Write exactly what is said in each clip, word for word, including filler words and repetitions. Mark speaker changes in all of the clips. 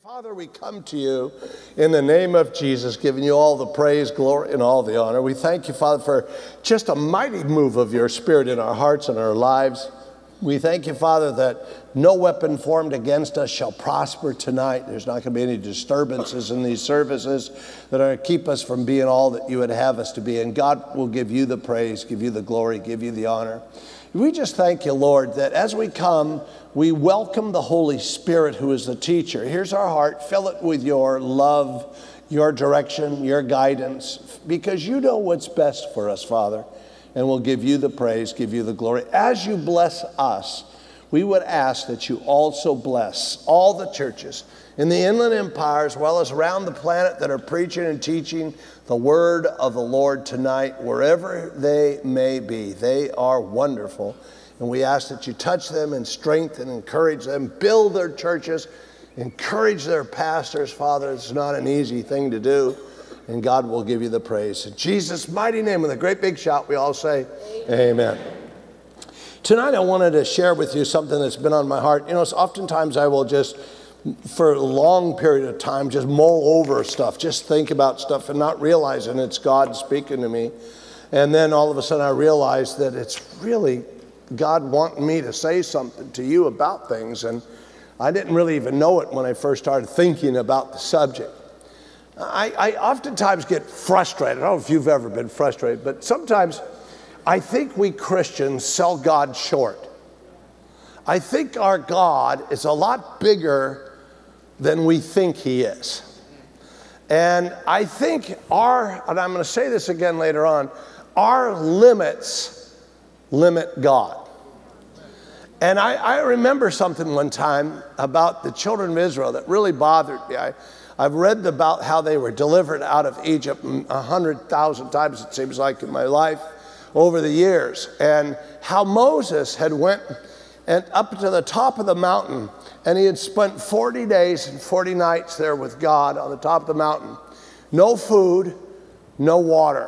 Speaker 1: Father, we come to you in the name of Jesus, giving you all the praise, glory, and all the honor. We thank you, Father, for just a mighty move of your Spirit in our hearts and our lives. We thank you, Father, that no weapon formed against us shall prosper tonight. There's not going to be any disturbances in these services that are going to keep us from being all that you would have us to be. And God will give you the praise, give you the glory, give you the honor. We just thank you, Lord, that as we come, we welcome the Holy Spirit who is the teacher. Here's our heart. Fill it with your love, your direction, your guidance, because you know what's best for us, Father. And we'll give you the praise, give you the glory. As you bless us, we would ask that you also bless all the churches in the Inland Empire as well as around the planet that are preaching and teaching the word of the Lord tonight, wherever they may be. They are wonderful. And we ask that you touch them and strengthen, encourage them, build their churches, encourage their pastors. Father, it's not an easy thing to do. And God will give you the praise. In Jesus' mighty name, with a great big shout, we all say, amen. Amen. Tonight, I wanted to share with you something that's been on my heart. You know, so oftentimes I will just, for a long period of time, just mull over stuff, just think about stuff and not realizing it's God speaking to me. And then all of a sudden I realized that it's really God wanting me to say something to you about things. And I didn't really even know it when I first started thinking about the subject. I, I oftentimes get frustrated. I don't know if you've ever been frustrated, but sometimes I think we Christians sell God short. I think our God is a lot bigger than we think he is. And I think our, and I'm going to say this again later on, our limits limit God. And I, I remember something one time about the children of Israel that really bothered me. I, I've read about how they were delivered out of Egypt a hundred thousand times, it seems like, in my life over the years, and how Moses had went and up to the top of the mountain, and he had spent forty days and forty nights there with God on the top of the mountain. No food, no water.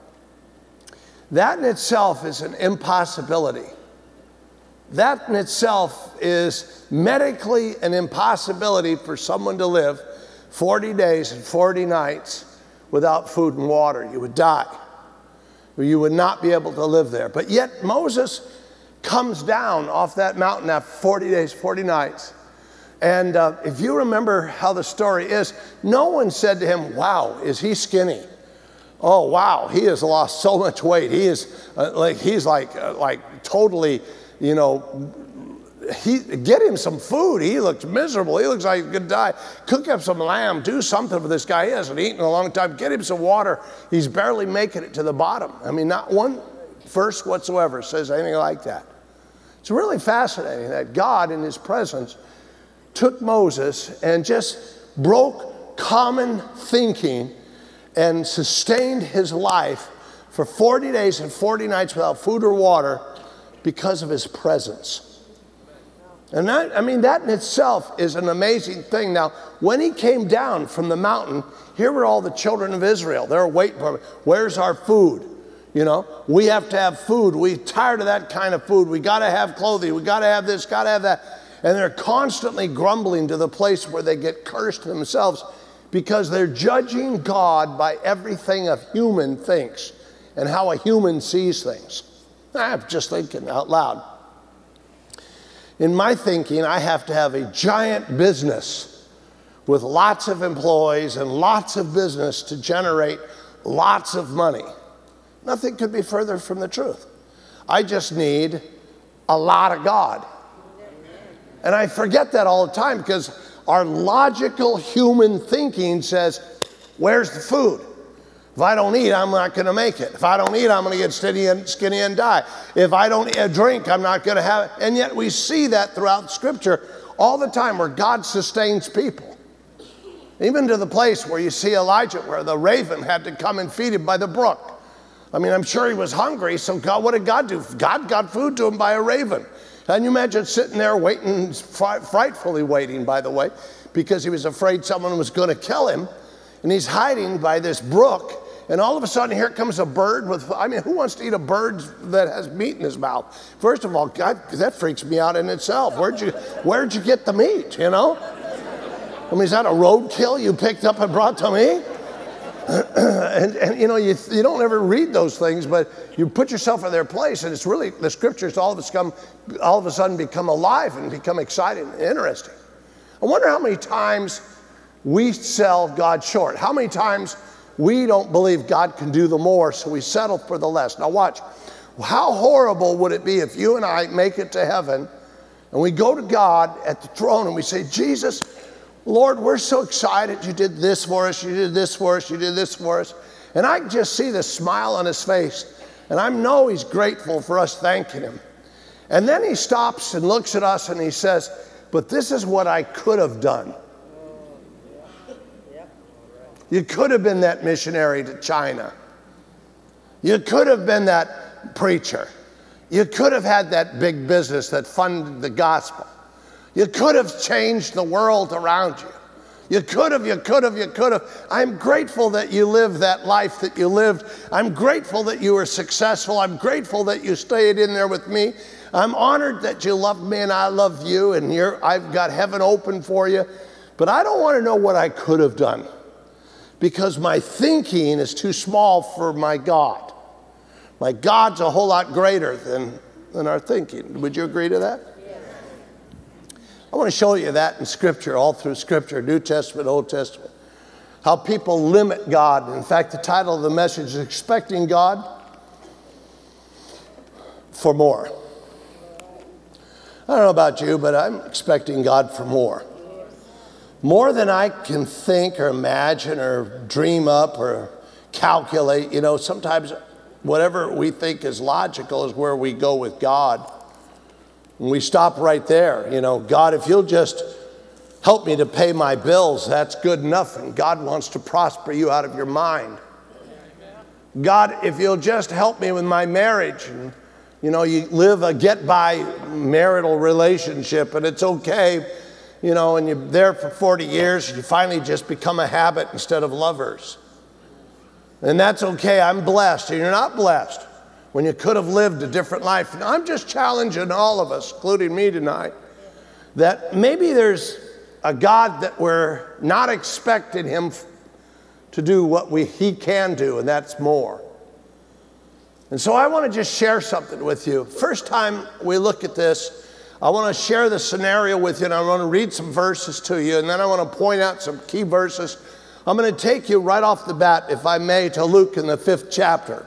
Speaker 1: That in itself is an impossibility. That in itself is medically an impossibility for someone to live forty days and forty nights without food and water. You would die. You would not be able to live there. But yet Moses comes down off that mountain after forty days, forty nights. And uh, if you remember how the story is, no one said to him, wow, is he skinny? Oh, wow, he has lost so much weight. He is uh, like, he's like, uh, like totally, you know, He, get him some food. He looks miserable. He looks like he's going to die. Cook up some lamb. Do something for this guy. He hasn't eaten in a long time. Get him some water. He's barely making it to the bottom. I mean, not one verse whatsoever says anything like that. It's really fascinating that God in his presence took Moses and just broke common thinking and sustained his life for forty days and forty nights without food or water because of his presence. And that, I mean, that in itself is an amazing thing. Now, when he came down from the mountain, here were all the children of Israel. They're waiting for him. Where's our food? You know, we have to have food. We're tired of that kind of food. We got to have clothing. We got to have this, got to have that. And they're constantly grumbling to the place where they get cursed themselves because they're judging God by everything a human thinks and how a human sees things. I'm just thinking out loud. In my thinking, I have to have a giant business with lots of employees and lots of business to generate lots of money. Nothing could be further from the truth. I just need a lot of God. And I forget that all the time because our logical human thinking says, where's the food? If I don't eat, I'm not going to make it. If I don't eat, I'm going to get skinny and, skinny and die. If I don't drink, I'm not going to have it. And yet we see that throughout Scripture all the time where God sustains people. Even to the place where you see Elijah, where the raven had to come and feed him by the brook. I mean, I'm sure he was hungry, so God, what did God do? God got food to him by a raven. Can you imagine sitting there waiting, frightfully waiting, by the way, because he was afraid someone was going to kill him. And he's hiding by this brook, and all of a sudden here comes a bird with, I mean, who wants to eat a bird that has meat in his mouth? First of all, God, that freaks me out in itself. Where'd you, where'd you get the meat, you know? I mean, is that a roadkill you picked up and brought to me? and, and, you know, you, you don't ever read those things, but you put yourself in their place, and it's really, the scriptures all of, us come, all of a sudden become alive and become exciting and interesting. I wonder how many times we sell God short. How many times we don't believe God can do the more, so we settle for the less. Now watch. How horrible would it be if you and I make it to heaven, and we go to God at the throne and we say, Jesus, Lord, we're so excited you did this for us, you did this for us, you did this for us. And I can just see the smile on his face, and I know he's grateful for us thanking him. And then he stops and looks at us and he says, but this is what I could have done. You could have been that missionary to China. You could have been that preacher. You could have had that big business that funded the gospel. You could have changed the world around you. You could have, you could have, you could have. I'm grateful that you lived that life that you lived. I'm grateful that you were successful. I'm grateful that you stayed in there with me. I'm honored that you loved me and I love you, and you're, I've got heaven open for you. But I don't want to know what I could have done, because my thinking is too small for my God. My God's a whole lot greater than, than our thinking. Would you agree to that? I want to show you that in Scripture, all through Scripture, New Testament, Old Testament, how people limit God. In fact, the title of the message is Expecting God for More. I don't know about you, but I'm expecting God for more. More than I can think or imagine or dream up or calculate. You know, sometimes whatever we think is logical is where we go with God. And we stop right there. You know, God, if you'll just help me to pay my bills, that's good enough. And God wants to prosper you out of your mind. God, if you'll just help me with my marriage. And, you know, you live a get-by marital relationship, and it's okay, you know, and you're there for forty years, and you finally just become a habit instead of lovers. And that's okay. I'm blessed, and you're not blessed when you could have lived a different life. And I'm just challenging all of us, including me tonight, that maybe there's a God that we're not expecting him to do what we, he can do, and that's more. And so I want to just share something with you. First time we look at this, I want to share the scenario with you, and I want to read some verses to you, and then I want to point out some key verses. I'm going to take you right off the bat, if I may, to Luke in the fifth chapter.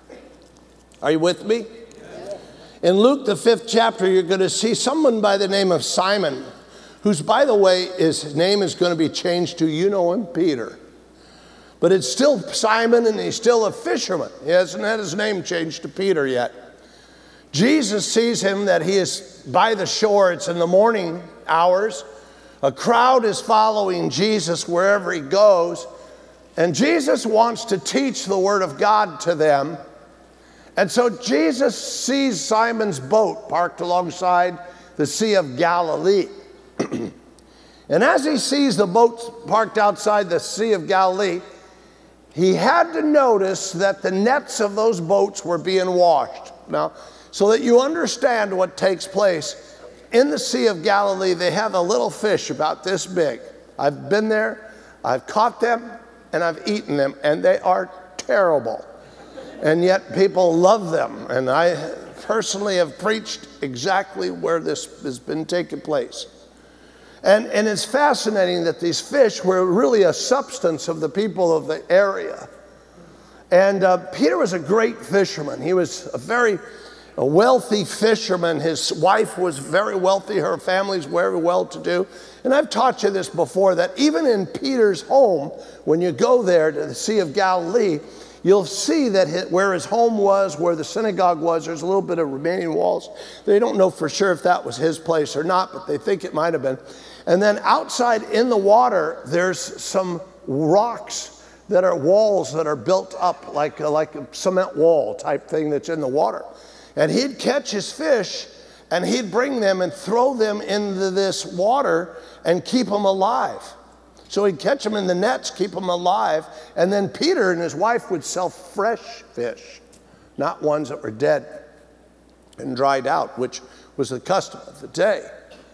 Speaker 1: Are you with me? In Luke, the fifth chapter, you're going to see someone by the name of Simon, who's, by the way, his name is going to be changed to, you know him, Peter. But it's still Simon, and he's still a fisherman. He hasn't had his name changed to Peter yet. Jesus sees him that he is by the shore. It's in the morning hours. A crowd is following Jesus wherever he goes. And Jesus wants to teach the word of God to them. And so Jesus sees Simon's boat parked alongside the Sea of Galilee. And as he sees the boat parked outside the Sea of Galilee, he had to notice that the nets of those boats were being washed. Now, so that you understand what takes place, in the Sea of Galilee, they have a little fish about this big. I've been there, I've caught them, and I've eaten them, and they are terrible. And yet people love them. And I personally have preached exactly where this has been taking place. And, and it's fascinating that these fish were really a substance of the people of the area. And uh, Peter was a great fisherman. He was a very a wealthy fisherman. His wife was very wealthy. Her family's very well-to-do. And I've taught you this before, that even in Peter's home, when you go there to the Sea of Galilee, you'll see that his, where his home was, where the synagogue was, there's a little bit of remaining walls. They don't know for sure if that was his place or not, but they think it might have been. And then outside in the water, there's some rocks that are walls that are built up like a, like a cement wall type thing that's in the water. And he'd catch his fish, and he'd bring them and throw them into this water and keep them alive. So he'd catch them in the nets, keep them alive, and then Peter and his wife would sell fresh fish, not ones that were dead and dried out, which was the custom of the day.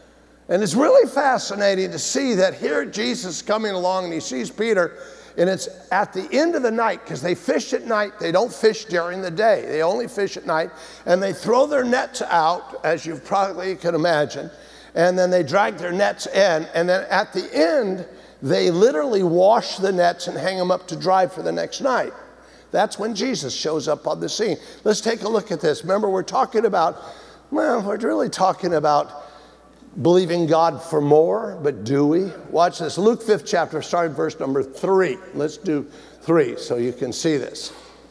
Speaker 1: And it's really fascinating to see that here Jesus is coming along and he sees Peter, and it's at the end of the night, because they fish at night. They don't fish during the day. They only fish at night. And they throw their nets out, as you probably can imagine. And then they drag their nets in. And then at the end, they literally wash the nets and hang them up to dry for the next night. That's when Jesus shows up on the scene. Let's take a look at this. Remember, we're talking about, well, we're really talking about believing God for more, but do we? Watch this. Luke fifth chapter, starting verse number three. Let's do three so you can see this.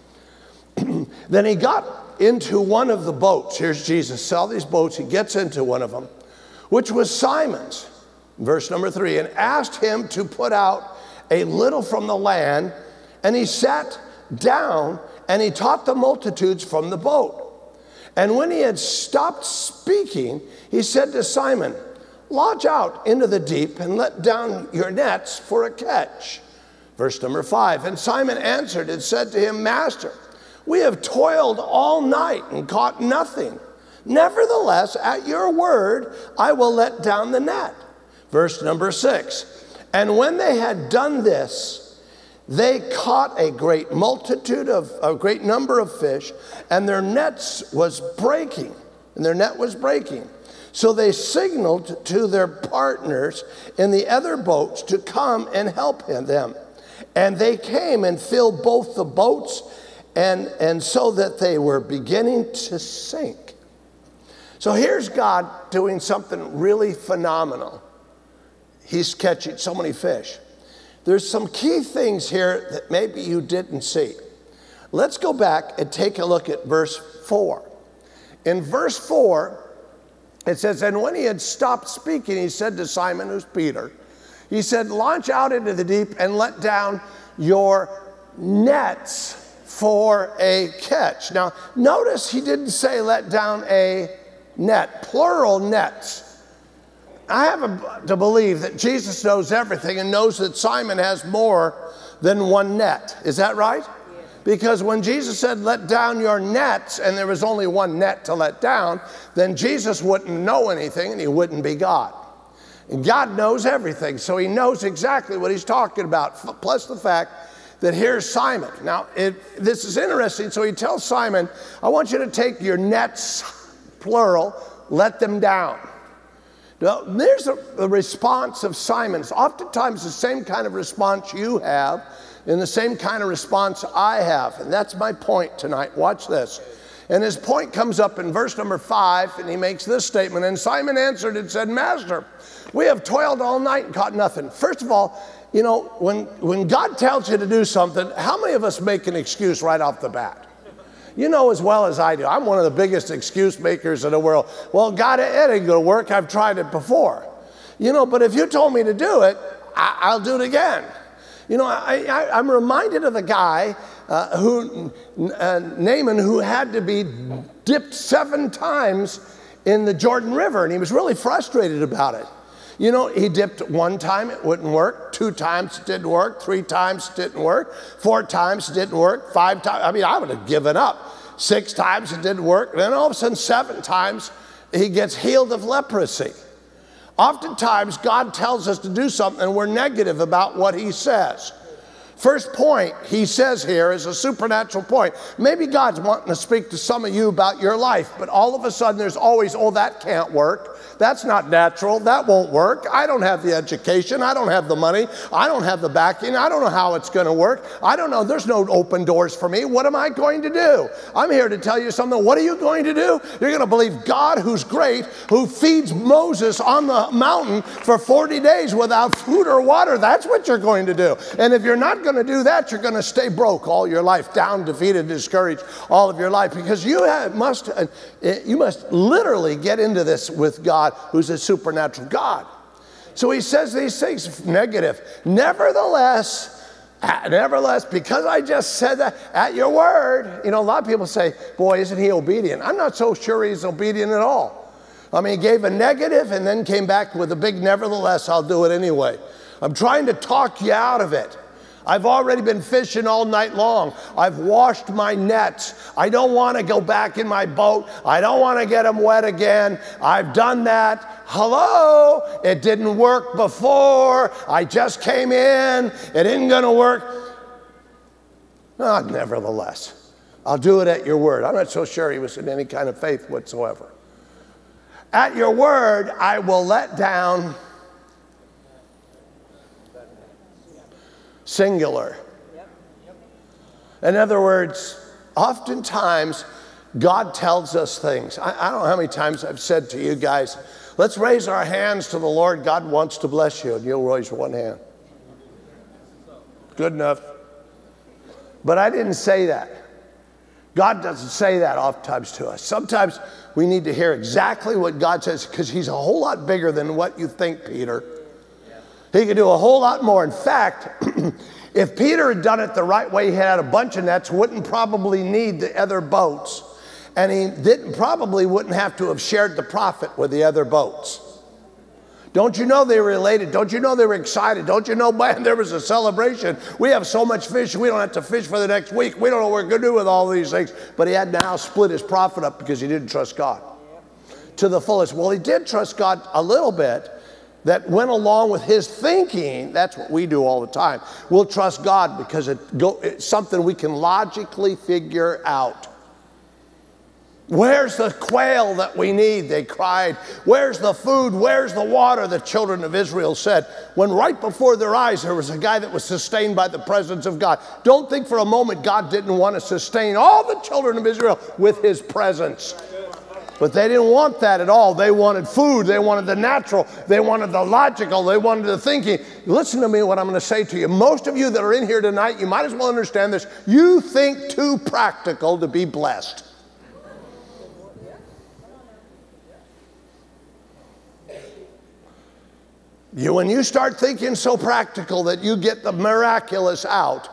Speaker 1: Then he got into one of the boats. Here's Jesus. Saw these boats. He gets into one of them, which was Simon's. Verse number three. And asked him to put out a little from the land. And he sat down and he taught the multitudes from the boat. And when he had stopped speaking, he said to Simon, launch out into the deep and let down your nets for a catch. Verse number five, and Simon answered and said to him, Master, we have toiled all night and caught nothing. Nevertheless, at your word, I will let down the net. Verse number six, and when they had done this, they caught a great multitude of, a great number of fish, and their nets was breaking, and their net was breaking. So they signaled to their partners in the other boats to come and help them. And they came and filled both the boats, and, and so that they were beginning to sink. So here's God doing something really phenomenal. He's catching so many fish. There's some key things here that maybe you didn't see. Let's go back and take a look at verse four. In verse four, it says, and when he had stopped speaking, he said to Simon, who's Peter, he said, launch out into the deep and let down your nets for a catch. Now, notice he didn't say let down a net, plural nets. I have to believe that Jesus knows everything and knows that Simon has more than one net. Is that right? Yes. Because when Jesus said, let down your nets, and there was only one net to let down, then Jesus wouldn't know anything and he wouldn't be God. And God knows everything, so he knows exactly what he's talking about, plus the fact that here's Simon. Now, it, this is interesting. So he tells Simon, I want you to take your nets, plural, let them down. Now, there's a, a response of Simon's. Oftentimes the same kind of response you have and the same kind of response I have. And that's my point tonight. Watch this. And his point comes up in verse number five, and he makes this statement. And Simon answered and said, Master, we have toiled all night and caught nothing. First of all, you know, when, when God tells you to do something, how many of us make an excuse right off the bat? You know as well as I do, I'm one of the biggest excuse makers in the world. Well, God, it ain't gonna work. I've tried it before. You know, but if you told me to do it, I, I'll do it again. You know, I, I, I'm reminded of the guy uh, who, uh, Naaman, who had to be dipped seven times in the Jordan River, and he was really frustrated about it. You know, he dipped one time, it wouldn't work. Two times it didn't work. Three times it didn't work. Four times it didn't work. Five times, I mean, I would have given up. Six times it didn't work. And then all of a sudden, seven times, he gets healed of leprosy. Oftentimes, God tells us to do something and we're negative about what he says. First point he says here is a supernatural point. Maybe God's wanting to speak to some of you about your life, but all of a sudden there's always, oh, that can't work. That's not natural. That won't work. I don't have the education. I don't have the money. I don't have the backing. I don't know how it's going to work. I don't know. There's no open doors for me. What am I going to do? I'm here to tell you something. What are you going to do? You're going to believe God, who's great, who feeds Moses on the mountain for forty days without food or water. That's what you're going to do. And if you're not going to do that, you're going to stay broke all your life, down, defeated, discouraged all of your life, because you have, must, uh, you must literally get into this with God, who's a supernatural God. So he says these things negative. Nevertheless, nevertheless, because I just said that at your word, you know, a lot of people say, boy, isn't he obedient? I'm not so sure he's obedient at all. I mean, he gave a negative and then came back with a big nevertheless, I'll do it anyway. I'm trying to talk you out of it. I've already been fishing all night long. I've washed my nets. I don't want to go back in my boat. I don't want to get them wet again. I've done that. hello, it didn't work before. I just came in. It isn't going to work. No, nevertheless, I'll do it at your word. I'm not so sure he was in any kind of faith whatsoever. At your word, I will let down, singular. In other words, oftentimes, God tells us things. I, I don't know how many times I've said to you guys, let's raise our hands to the Lord. God wants to bless you. And you'll raise one hand. Good enough. But I didn't say that. God doesn't say that oftentimes to us. Sometimes we need to hear exactly what God says, because he's a whole lot bigger than what you think, Peter. He can do a whole lot more. In fact, if Peter had done it the right way, he had a bunch of nets, wouldn't probably need the other boats. And he didn't probably wouldn't have to have shared the profit with the other boats. Don't you know they were elated? Don't you know they were excited? Don't you know, man, there was a celebration. We have so much fish, we don't have to fish for the next week. We don't know what we're going to do with all these things. But he had now split his profit up because he didn't trust God to the fullest. Well, he did trust God a little bit. That went along with his thinking. That's what we do all the time. We'll trust God because it go, it's something we can logically figure out. Where's the quail that we need? They cried. Where's the food? Where's the water? The children of Israel said, when right before their eyes there was a guy that was sustained by the presence of God. Don't think for a moment God didn't want to sustain all the children of Israel with his presence. But they didn't want that at all. They wanted food. They wanted the natural. They wanted the logical. They wanted the thinking. Listen to me, what I'm going to say to you. Most of you that are in here tonight, you might as well understand this. You think too practical to be blessed. You, when you start thinking so practical that you get the miraculous out,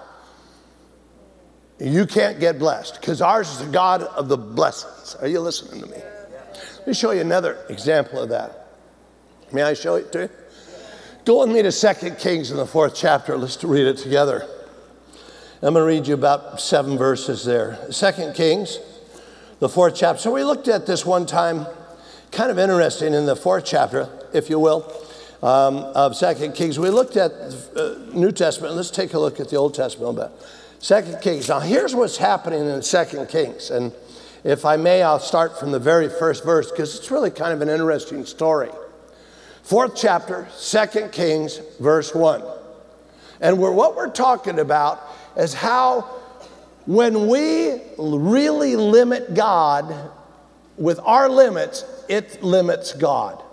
Speaker 1: you can't get blessed, because ours is the God of the blessings. Are you listening to me? Let me show you another example of that. May I show it to you? Go with me to Second Kings in the fourth chapter. Let's read it together. I'm going to read you about seven verses there. Second Kings, the fourth chapter. So we looked at this one time, kind of interesting in the fourth chapter, if you will, um, of Second Kings. We looked at the uh, New Testament. Let's take a look at the Old Testament a bit. Second Kings. Now, here's what's happening in Second Kings. And if I may, I'll start from the very first verse, because it's really kind of an interesting story. Fourth chapter, Second Kings, verse one. And we're, what we're talking about is how when we really limit God with our limits, it limits God.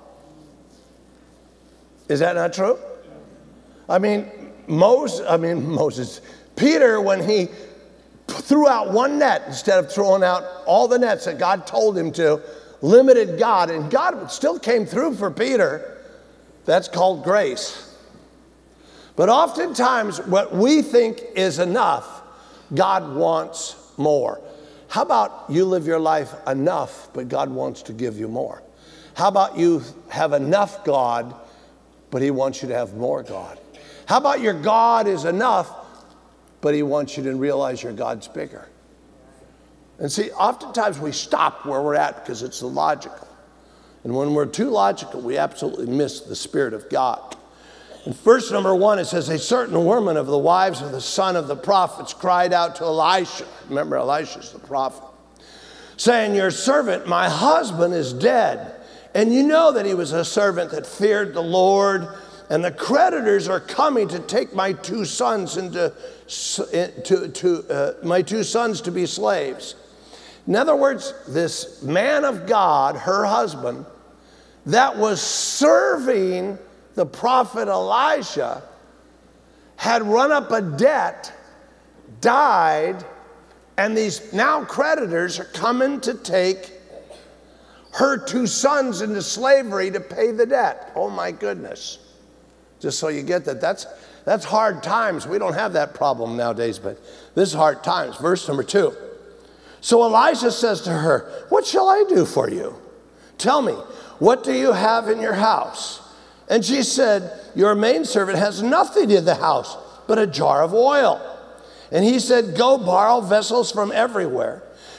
Speaker 1: Is that not true? I mean, Moses, I mean, Moses, Peter, when he threw out one net instead of throwing out all the nets that God told him to, limited God, and God still came through for Peter. That's called grace. But oftentimes, what we think is enough, God wants more. How about you live your life enough, but God wants to give you more? How about you have enough God, but he wants you to have more God? How about your God is enough, but he wants you to realize your God's bigger? And see, oftentimes we stop where we're at because it's the logical. And when we're too logical, we absolutely miss the Spirit of God. In verse number one, it says, a certain woman of the wives of the son of the prophets cried out to Elisha. Remember, Elisha's the prophet, saying, your servant, my husband, is dead. And you know that he was a servant that feared the Lord, and the creditors are coming to take my two sons into to, to uh, my two sons to be slaves. In other words, this man of God, her husband, that was serving the prophet Elisha, had run up a debt, died, and these now creditors are coming to take her two sons into slavery to pay the debt. Oh my goodness. Just so you get that, that's, that's hard times. We don't have that problem nowadays, but this is hard times. Verse number two. So Elisha says to her, what shall I do for you? Tell me, what do you have in your house? And she said, your maidservant has nothing in the house but a jar of oil. And he said, go borrow vessels from everywhere,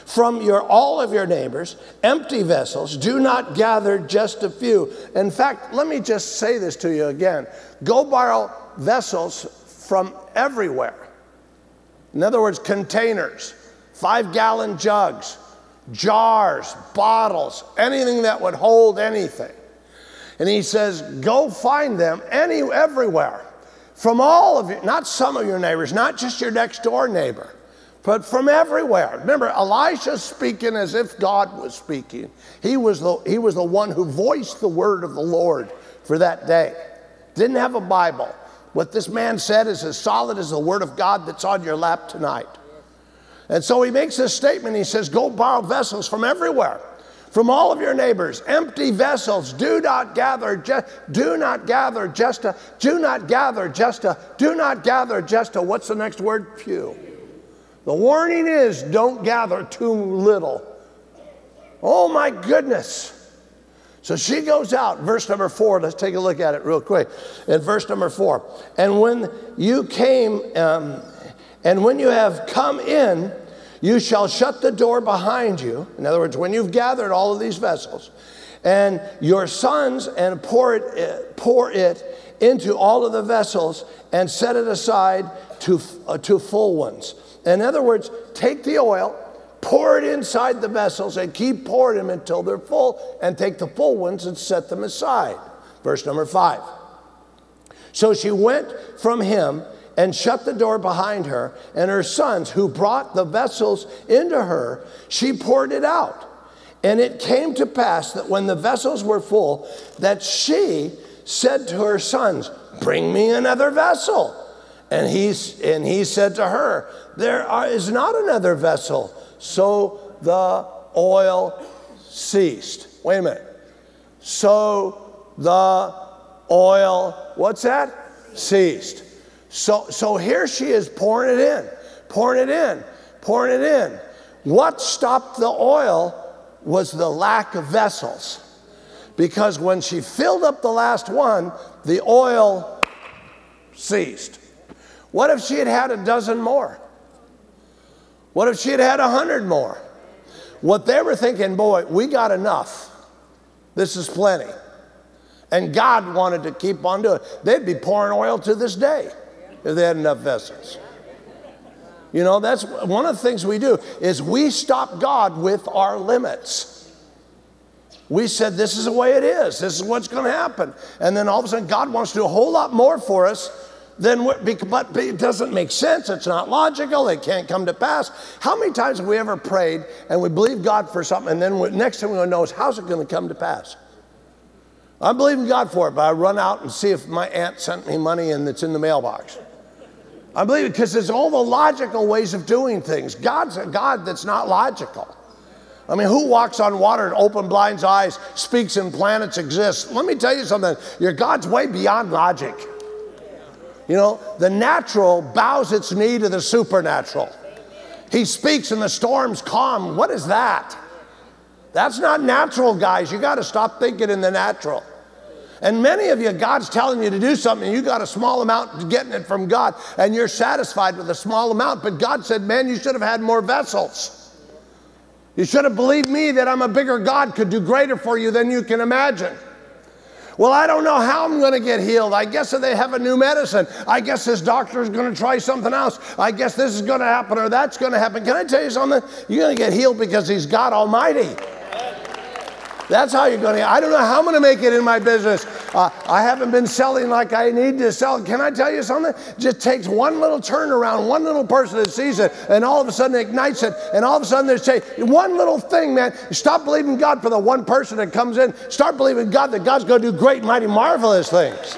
Speaker 1: from your, all of your neighbors, empty vessels. Do not gather just a few. In fact, let me just say this to you again. Go borrow vessels from everywhere. In other words, containers, five-gallon jugs, jars, bottles, anything that would hold anything. And he says, go find them any, everywhere. From all of you, not some of your neighbors, not just your next door neighbor, but from everywhere. Remember, Elisha's speaking as if God was speaking. He was the, he was the one who voiced the word of the Lord for that day. Didn't have a Bible. What this man said is as solid as the word of God that's on your lap tonight. And so he makes this statement. He says, go borrow vessels from everywhere, from all of your neighbors, empty vessels. Do not gather, just, do not gather just a, do not gather just a, do not gather just a, what's the next word? Few. The warning is, don't gather too little. Oh my goodness. So she goes out, verse number four, let's take a look at it real quick. In verse number four, and when you came, um, and when you have come in, you shall shut the door behind you. In other words, when you've gathered all of these vessels, and your sons, and pour it, pour it into all of the vessels, and set it aside to, uh, to full ones. In other words, take the oil, pour it inside the vessels, and keep pouring them until they're full, and take the full ones and set them aside. Verse number five. So she went from him and shut the door behind her, and her sons, who brought the vessels into her, she poured it out. And it came to pass that when the vessels were full, that she said to her sons, bring me another vessel. And he, and he said to her, there are, is not another vessel. So the oil ceased. Wait a minute. So the oil, what's that? Ceased. So, so here she is pouring it in, pouring it in, pouring it in. What stopped the oil was the lack of vessels. Because when she filled up the last one, the oil ceased. What if she had had a dozen more? What if she had had a hundred more? What they were thinking, boy, we got enough. This is plenty. And God wanted to keep on doing it. They'd be pouring oil to this day if they had enough vessels. You know, that's one of the things we do, is we stop God with our limits. We said, this is the way it is. This is what's going to happen. And then all of a sudden, God wants to do a whole lot more for us than what, but it doesn't make sense. It's not logical. It can't come to pass. How many times have we ever prayed and we believe God for something, and then next thing we know is, how's it going to come to pass? I'm believing God for it, but I run out and see if my aunt sent me money and it's in the mailbox. I believe it because it's all the logical ways of doing things. God's a God that's not logical. I mean, who walks on water and open blind eyes, speaks and planets exist? Let me tell you something. Your God's way beyond logic. You know, the natural bows its knee to the supernatural. He speaks and the storms calm. What is that? That's not natural, guys. You got to stop thinking in the natural. And many of you, God's telling you to do something, you got a small amount getting it from God, and you're satisfied with a small amount. But God said, man, you should have had more vessels. You should have believed me that I'm a bigger God, could do greater for you than you can imagine. Well, I don't know how I'm going to get healed. I guess if they have a new medicine. I guess this doctor is going to try something else. I guess this is going to happen or that's going to happen. Can I tell you something? You're going to get healed because he's God Almighty. That's how you're going to. I don't know how I'm going to make it in my business. Uh, I haven't been selling like I need to sell. Can I tell you something? It just takes one little turnaround, one little person that sees it, and all of a sudden ignites it, and all of a sudden they say, one little thing, man. Stop believing God for the one person that comes in. Start believing God that God's going to do great, mighty, marvelous things.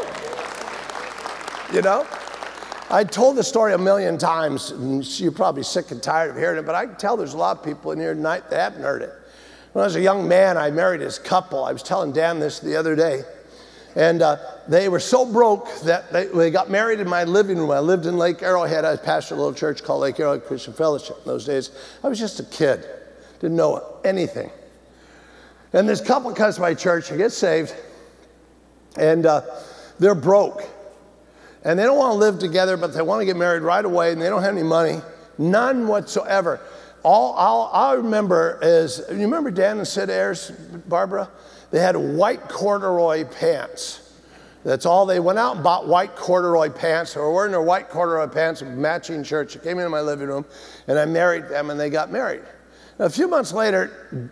Speaker 1: You know? I told the story a million times, and you're probably sick and tired of hearing it, but I can tell there's a lot of people in here tonight that haven't heard it. When I was a young man, I married this couple. I was telling Dan this the other day. And uh, they were so broke that they, they got married in my living room. I lived in Lake Arrowhead. I pastored a little church called Lake Arrowhead Christian Fellowship in those days. I was just a kid, didn't know anything. And this couple comes to my church and gets saved. And uh, they're broke. And they don't want to live together, but they want to get married right away. And they don't have any money, none whatsoever. all I'll, I remember is, you remember Dan and Sid Ayers, Barbara? They had white corduroy pants. That's all. They went out and bought white corduroy pants. They were wearing their white corduroy pants and matching shirts. They came into my living room, and I married them, and they got married. Now, a few months later,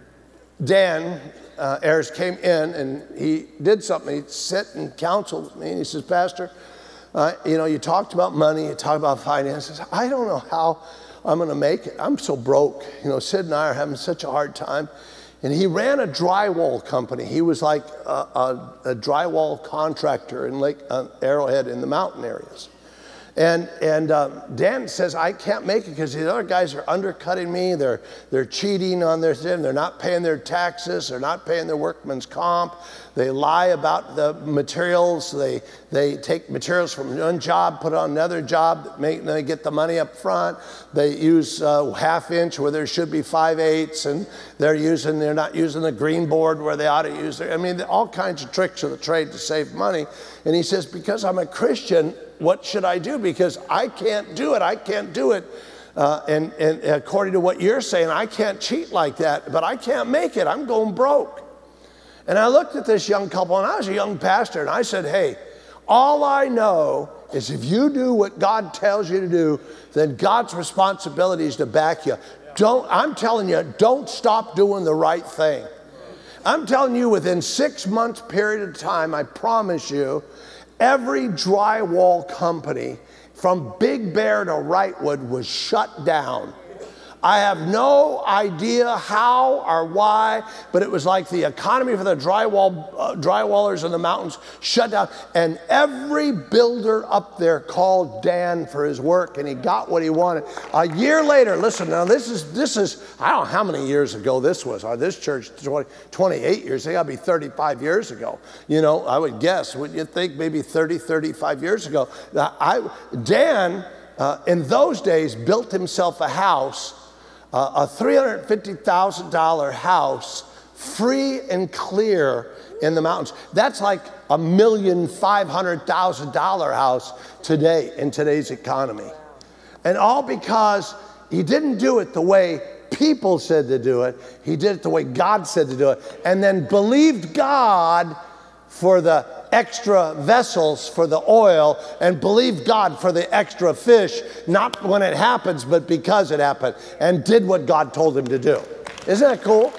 Speaker 1: Dan uh, Ayers came in, and he did something. He'd sit and counsel with me, and he says, Pastor, uh, you know, you talked about money, you talked about finances. I don't know how I'm going to make it. I'm so broke. You know, Sid and I are having such a hard time. And he ran a drywall company. He was like a, a, a drywall contractor in Lake uh, Arrowhead in the mountain areas. And, and uh, Dan says, I can't make it because the other guys are undercutting me. They're, they're cheating on their thing. They're not paying their taxes. They're not paying their workman's comp. They lie about the materials. They, they take materials from one job, put it on another job, make, they get the money up front. They use uh, half inch where there should be five eighths, and they're using, they're not using the green board where they ought to use it. I mean, all kinds of tricks of the trade to save money. And he says, because I'm a Christian, what should I do? Because I can't do it. I can't do it. Uh, and, and according to what you're saying, I can't cheat like that, but I can't make it. I'm going broke. And I looked at this young couple, and I was a young pastor, and I said, hey, all I know is if you do what God tells you to do, then God's responsibility is to back you. Don't, I'm telling you, don't stop doing the right thing. I'm telling you, within six months period of time, I promise you, every drywall company from Big Bear to Wrightwood was shut down. I have no idea how or why, but it was like the economy for the drywall, uh, drywallers in the mountains shut down. And every builder up there called Dan for his work, and he got what he wanted. A year later, listen, now this is, this is I don't know how many years ago this was. Uh, this church, twenty, twenty-eight years, they got to be thirty-five years ago. You know, I would guess, wouldn't you think, maybe thirty, thirty-five years ago. I, Dan, uh, in those days, built himself a house, Uh, a three hundred fifty thousand dollar house, free and clear in the mountains. That's like a million five hundred thousand dollar house today in today's economy. And all because he didn't do it the way people said to do it. He did it the way God said to do it. And then believed God for the extra vessels for the oil, and believe God for the extra fish, not when it happens, but because it happened, and did what God told him to do. Isn't that cool?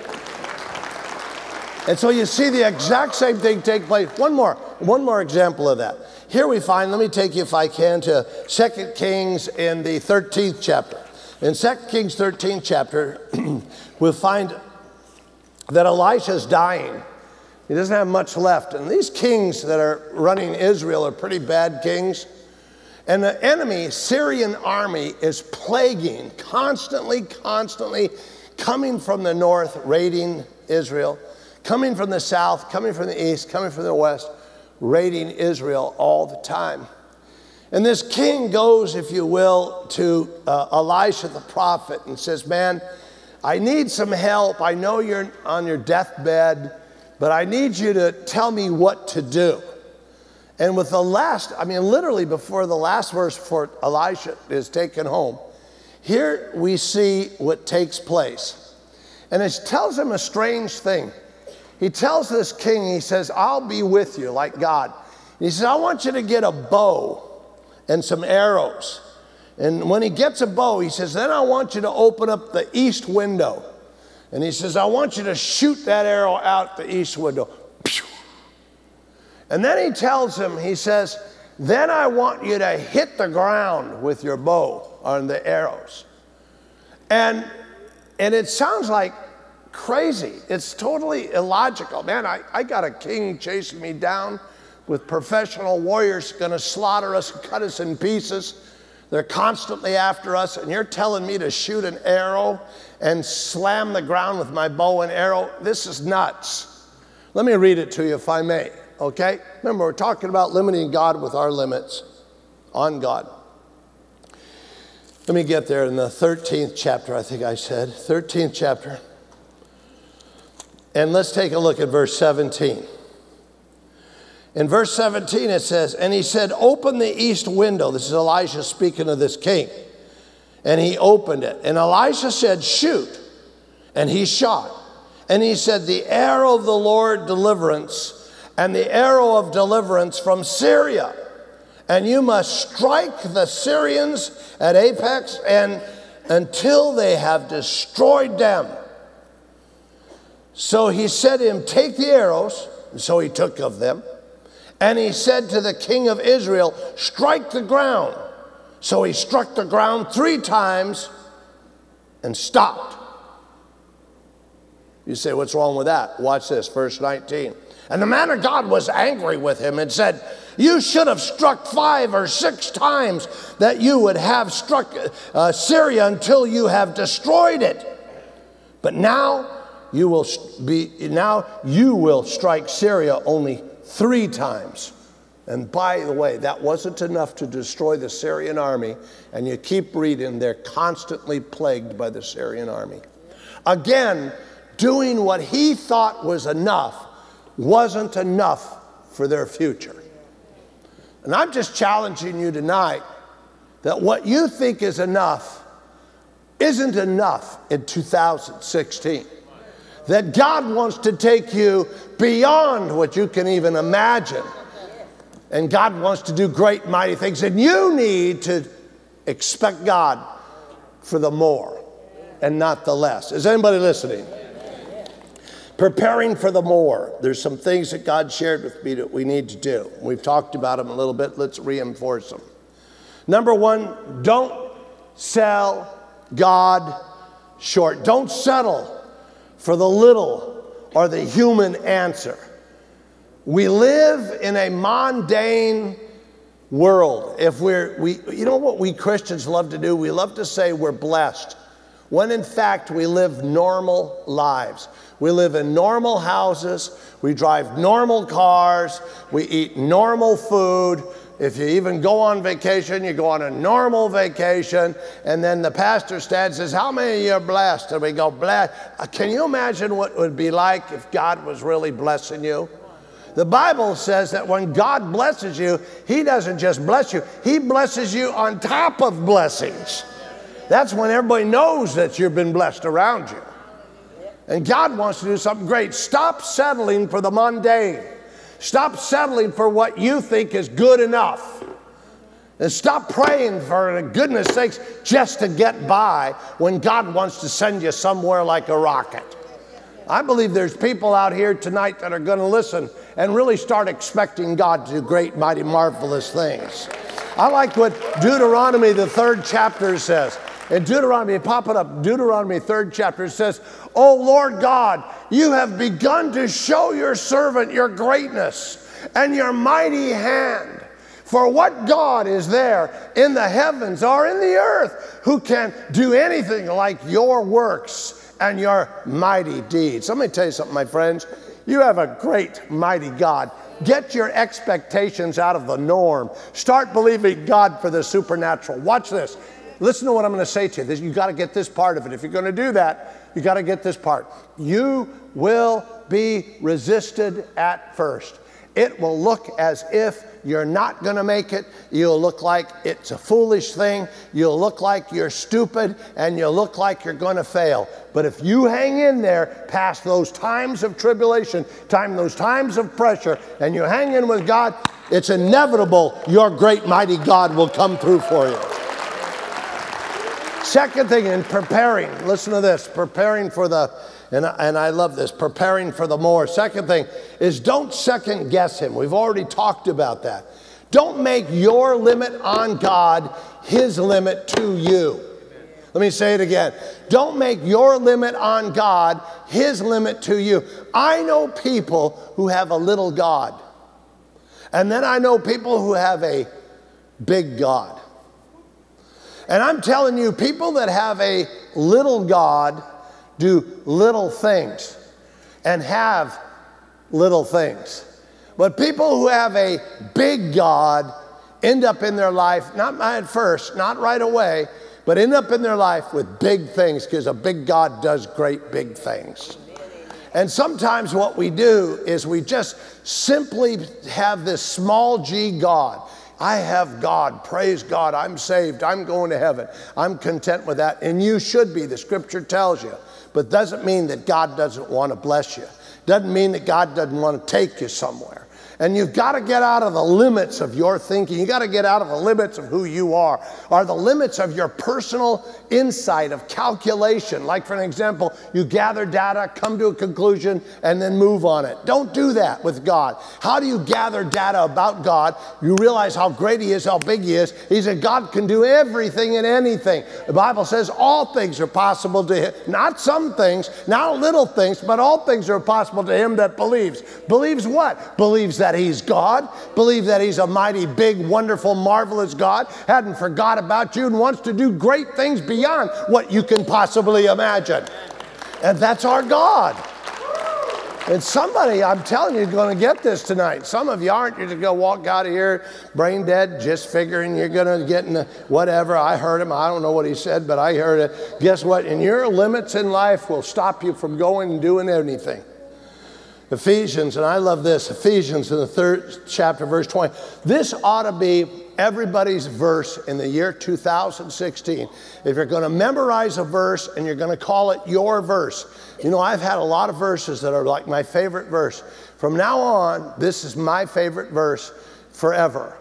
Speaker 1: And so you see the exact same thing take place. One more, one more example of that. Here we find, let me take you, if I can, to Second Kings in the thirteenth chapter. In Second Kings thirteenth chapter, we'll find that Elisha's dying. He doesn't have much left. And these kings that are running Israel are pretty bad kings. And the enemy, Syrian army, is plaguing, constantly, constantly coming from the north, raiding Israel, coming from the south, coming from the east, coming from the west, raiding Israel all the time. And this king goes, if you will, to uh, Elisha the prophet and says, man, I need some help. I know you're on your deathbed, but I need you to tell me what to do. And with the last, I mean, literally before the last verse, before Elisha is taken home, here we see what takes place. And it tells him a strange thing. He tells this king, he says, I'll be with you like God. He says, I want you to get a bow and some arrows. And when he gets a bow, he says, then I want you to open up the east window. And he says, I want you to shoot that arrow out the east window. And then he tells him, he says, then I want you to hit the ground with your bow on the arrows. And, and it sounds like crazy. It's totally illogical. Man, I, I got a king chasing me down with professional warriors going to slaughter us and cut us in pieces. They're constantly after us, and you're telling me to shoot an arrow and slam the ground with my bow and arrow? This is nuts. Let me read it to you if I may, okay? Remember, we're talking about limiting God with our limits on God. Let me get there in the thirteenth chapter, I think I said, thirteenth chapter. And let's take a look at verse seventeen. In verse seventeen, it says, and he said, open the east window. This is Elisha speaking of this king. And he opened it. And Elisha said, shoot. And he shot. And he said, the arrow of the Lord deliverance and the arrow of deliverance from Syria. And you must strike the Syrians at Apex and until they have destroyed them. So he said to him, take the arrows. And so he took of them. And he said to the king of Israel, strike the ground. So he struck the ground three times and stopped. You say, what's wrong with that? Watch this, verse nineteen. And the man of God was angry with him and said, you should have struck five or six times that you would have struck uh, Syria until you have destroyed it. But now you will be, now you will strike Syria only three times. And by the way, that wasn't enough to destroy the Syrian army. And you keep reading, they're constantly plagued by the Syrian army. Again, doing what he thought was enough wasn't enough for their future. And I'm just challenging you tonight that what you think is enough isn't enough in two thousand sixteen. That God wants to take you beyond what you can even imagine. And God wants to do great, mighty things. And you need to expect God for the more and not the less. Is anybody listening? Preparing for the more. There's some things that God shared with me that we need to do. We've talked about them a little bit. Let's reinforce them. Number one, don't sell God short. Don't settle for the little or the human answer. We live in a mundane world. If we're, we, you know what we Christians love to do? We love to say we're blessed, when in fact we live normal lives. We live in normal houses, we drive normal cars, we eat normal food. If you even go on vacation, you go on a normal vacation, and then the pastor stands and says, how many of you are blessed? And we go, blessed. Can you imagine what it would be like if God was really blessing you? The Bible says that when God blesses you, he doesn't just bless you, he blesses you on top of blessings. That's when everybody knows that you've been blessed around you. And God wants to do something great. Stop settling for the mundane. Stop settling for what you think is good enough. And stop praying for goodness sakes just to get by when God wants to send you somewhere like a rocket. I believe there's people out here tonight that are going to listen and really start expecting God to do great, mighty, marvelous things. I like what Deuteronomy, the third chapter, says. In Deuteronomy, pop it up, Deuteronomy third chapter, it says, O Lord God, you have begun to show your servant your greatness and your mighty hand. For what God is there in the heavens or in the earth who can do anything like your works and your mighty deeds? Let me tell you something, my friends. You have a great, mighty God. Get your expectations out of the norm. Start believing God for the supernatural. Watch this. Listen to what I'm going to say to you. You've got to get this part of it. If you're going to do that, you've got to get this part. You will be resisted at first. It will look as if you're not going to make it. You'll look like it's a foolish thing. You'll look like you're stupid, and you'll look like you're going to fail. But if you hang in there past those times of tribulation, time, those times of pressure, and you hang in with God, it's inevitable your great mighty God will come through for you. Second thing, in preparing, listen to this, preparing for the, and I, and I love this, preparing for the more. Second thing is don't second guess him. We've already talked about that. Don't make your limit on God his limit to you. Let me say it again. Don't make your limit on God his limit to you. I know people who have a little God. And then I know people who have a big God. And I'm telling you, people that have a little God do little things and have little things. But people who have a big God end up in their life, not at first, not right away, but end up in their life with big things, because a big God does great big things. And sometimes what we do is we just simply have this small g God. I have God. Praise God. I'm saved. I'm going to heaven. I'm content with that. And you should be. The scripture tells you. But doesn't mean that God doesn't want to bless you. Doesn't mean that God doesn't want to take you somewhere. And you've got to get out of the limits of your thinking. You've got to get out of the limits of who you are, or the limits of your personal insight of calculation. Like, for an example, you gather data, come to a conclusion, and then move on it. Don't do that with God. How do you gather data about God? You realize how great He is, how big He is. He said God can do everything and anything. The Bible says all things are possible to Him. Not some things, not little things, but all things are possible to him that believes. Believes what? Believes that He's God, believe that He's a mighty, big, wonderful, marvelous God, hadn't forgot about you and wants to do great things beyond what you can possibly imagine. And that's our God. And somebody, I'm telling you, is going to get this tonight. Some of you aren't. You're just going to walk out of here brain dead, just figuring you're going to get in the whatever. I heard him. I don't know what he said, but I heard it. Guess what? And your limits in life will stop you from going and doing anything. Ephesians, and I love this, Ephesians in the third chapter, verse twenty. This ought to be everybody's verse in the year two thousand sixteen. If you're going to memorize a verse and you're going to call it your verse. You know, I've had a lot of verses that are like my favorite verse. From now on, this is my favorite verse forever.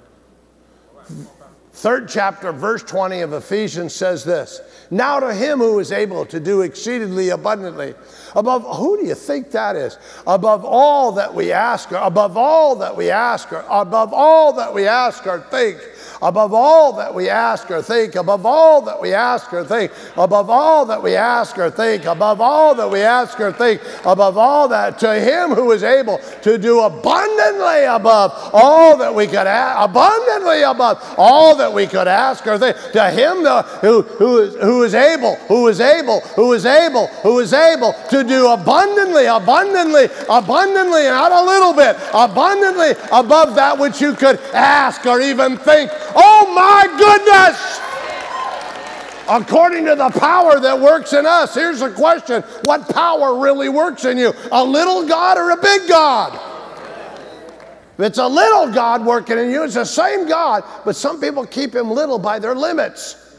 Speaker 1: Third chapter, verse twenty of Ephesians says this. Now to Him who is able to do exceedingly abundantly, above, who do you think that is? Above all that we ask, or above all that we ask, or above all that we ask or think, above all that we ask or think, above all that we ask or think, above all that we ask or think, above all that we ask or think, above all that, to Him who is able to do abundantly above all that we could ask, abundantly above all that we could ask or think, to Him the, who, who, is, who is able, who is able, who is able, who is able to do abundantly, abundantly, abundantly, not a little bit, abundantly above that which you could ask or even think. Oh my goodness! According to the power that works in us. Here's a question. What power really works in you? A little God or a big God? If it's a little God working in you, it's the same God, but some people keep Him little by their limits.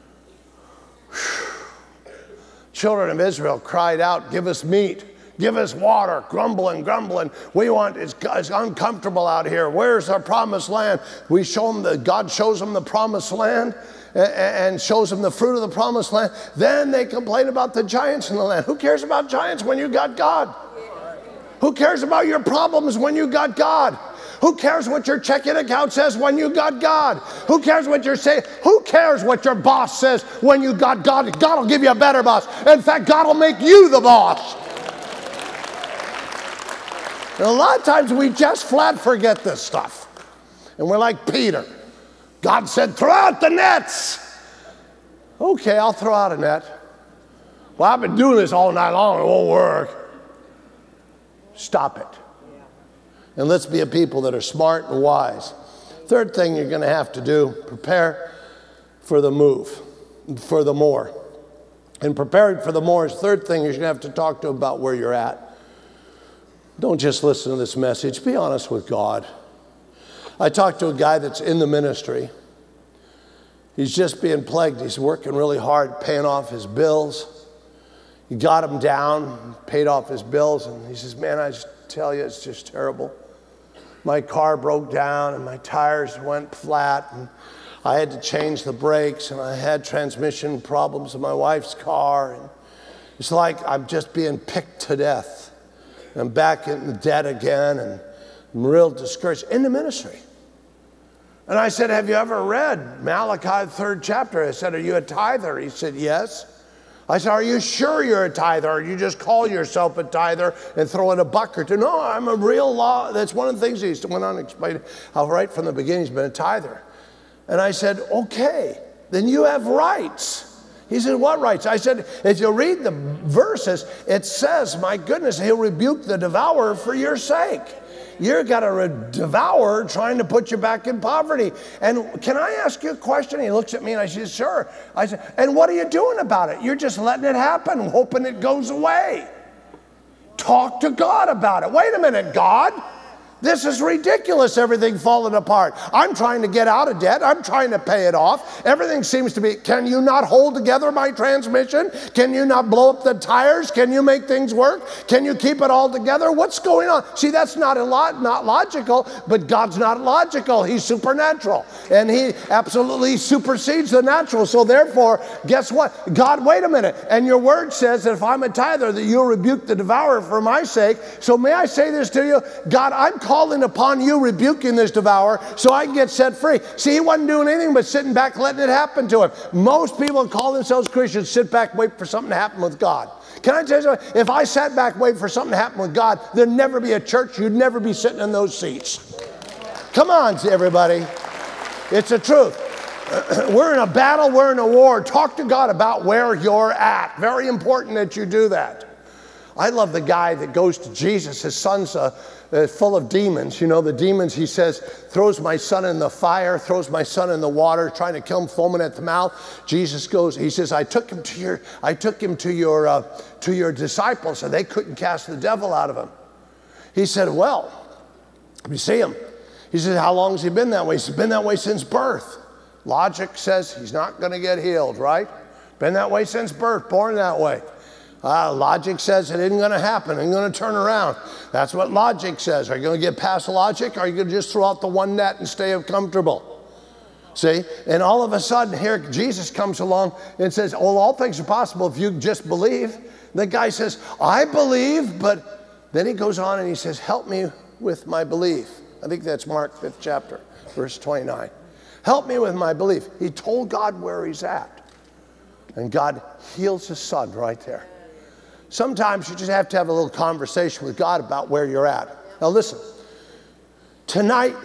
Speaker 1: Children of Israel cried out, give us meat. Give us water, grumbling, grumbling. We want, it's, it's uncomfortable out here. Where's our promised land? We show them that God shows them the promised land and shows them the fruit of the promised land. Then they complain about the giants in the land. Who cares about giants when you got God? Who cares about your problems when you got God? Who cares what your checking account says when you got God? Who cares what you're saying? Who cares what your boss says when you got God? God will give you a better boss. In fact, God will make you the boss. And a lot of times we just flat forget this stuff. And we're like Peter. God said, throw out the nets. Okay, I'll throw out a net. Well, I've been doing this all night long. It won't work. Stop it. And let's be a people that are smart and wise. Third thing you're going to have to do, prepare for the move, for the more. And preparing for the more is third thing you're going to have to talk to about where you're at. Don't just listen to this message. Be honest with God. I talked to a guy that's in the ministry. He's just being plagued. He's working really hard, paying off his bills. He got him down, paid off his bills, and he says, man, I just tell you, it's just terrible. My car broke down, and my tires went flat, and I had to change the brakes, and I had transmission problems in my wife's car. And it's like I'm just being picked to death. I'm back in debt again, and I'm real discouraged in the ministry. And I said, have you ever read Malachi, third chapter? I said, are you a tither? He said, yes. I said, are you sure you're a tither, or you just call yourself a tither and throw in a buck or two? No, I'm a real law. That's one of the things he went on to explain how right from the beginning he's been a tither. And I said, okay, then you have rights. He said, what rights? I said, if you read the verses, it says, my goodness, He'll rebuke the devourer for your sake. You've got a devourer trying to put you back in poverty. And can I ask you a question? He looks at me and I said, sure. I said, and what are you doing about it? You're just letting it happen, hoping it goes away. Talk to God about it. Wait a minute, God. This is ridiculous, everything falling apart. I'm trying to get out of debt. I'm trying to pay it off. Everything seems to be, can you not hold together my transmission? Can you not blow up the tires? Can you make things work? Can you keep it all together? What's going on? See, that's not a lot, not logical, but God's not logical. He's supernatural, and he absolutely supersedes the natural. So therefore, guess what? God, wait a minute. And your word says that if I'm a tither, that you'll rebuke the devourer for my sake. So may I say this to you? God, I'm calling upon you, rebuking this devourer so I can get set free. See, he wasn't doing anything but sitting back, letting it happen to him. Most people who call themselves Christians sit back, wait for something to happen with God. Can I tell you something? If I sat back, wait for something to happen with God, there'd never be a church. You'd never be sitting in those seats. Come on, everybody. It's the truth. We're in a battle. We're in a war. Talk to God about where you're at. Very important that you do that. I love the guy that goes to Jesus. His son's uh, uh, full of demons. You know, the demons, he says, throws my son in the fire, throws my son in the water, trying to kill him, foaming at the mouth. Jesus goes, he says, I took him to your, I took him to your, uh, to your disciples, and they couldn't cast the devil out of him. He said, well, you see him. He said, how long has he been that way? He's been that way since birth. Logic says he's not going to get healed, right? Been that way since birth, born that way. Uh, logic says it isn't going to happen. It ain't going to turn around. That's what logic says. Are you going to get past logic, or are you going to just throw out the one net and stay comfortable? See? And all of a sudden, here Jesus comes along and says, well, all things are possible if you just believe. The guy says, I believe, but then he goes on and he says, help me with my belief. I think that's Mark fifth chapter, verse twenty-nine. Help me with my belief. He told God where he's at. And God heals his son right there. Sometimes you just have to have a little conversation with God about where you're at. Now listen, tonight,